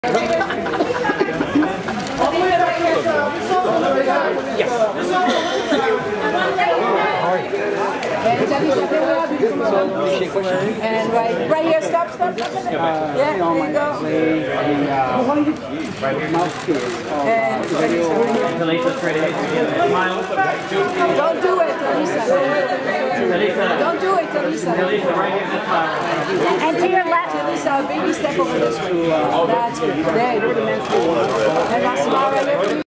And right here, stop. Yeah, there you go. And Talisa's ready. Smile. don't do it, Talisa. Talisa. Don't do it, Talisa. Talisa, right here, this smile. And to your left, Talisa, baby step over this way. That's good. There you go. And now smile right here.